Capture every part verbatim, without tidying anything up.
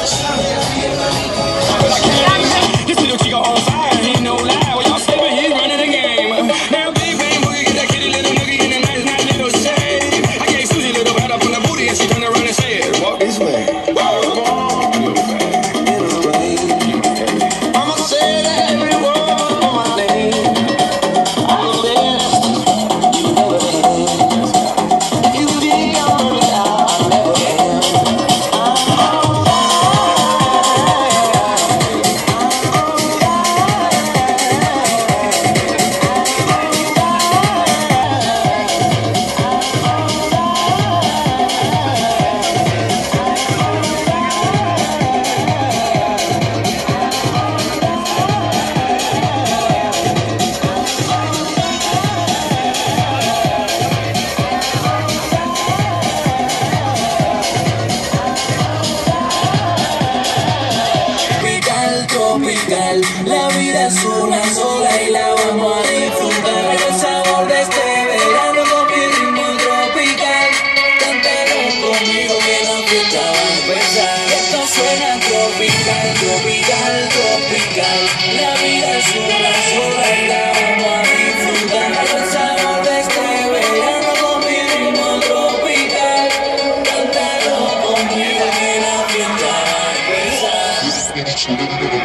La vida es una sola y la vamos a disfrutar. El sabor de este verano con mi ritmo tropical. Cántalo conmigo que la fiesta va a empezar. Esto suena tropical, tropical, tropical. La vida es una sola y la vamos a disfrutar. El sabor de este verano con mi ritmo tropical. Cántalo conmigo que la fiesta va a empezar.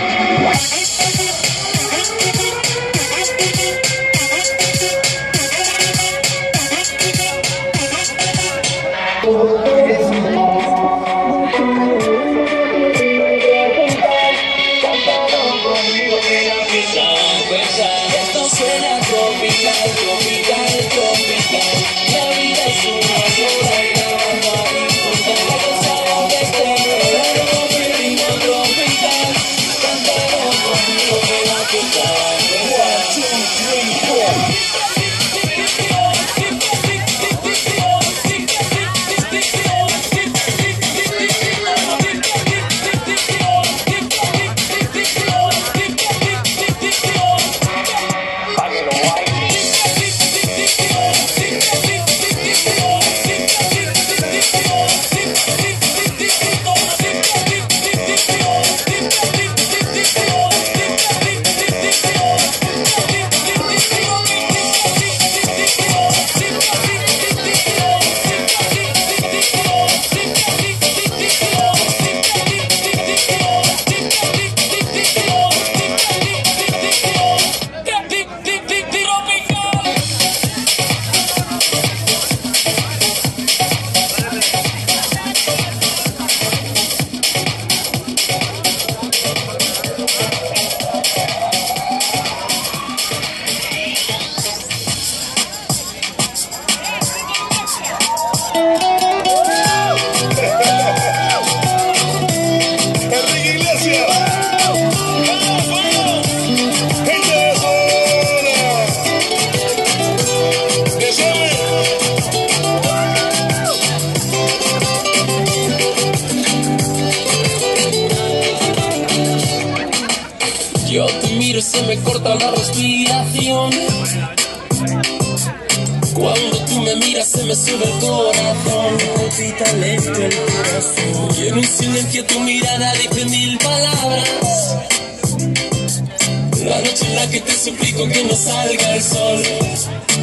Esto suena tropical, tropical, tropical. La vida es una sola y la vamos a disfrutar. El sabor de este verano con mi ritmo tropical. Cántalo conmigo que la fiesta va a empezar. One, two, three, four. Yo te miro y se me corta la respiración. Cuando tú me miras se me sube el corazón. Palpita lento el corazón. Y en un silencio tu mirada dice mil palabras. La noche en la que te suplico que no salga el sol.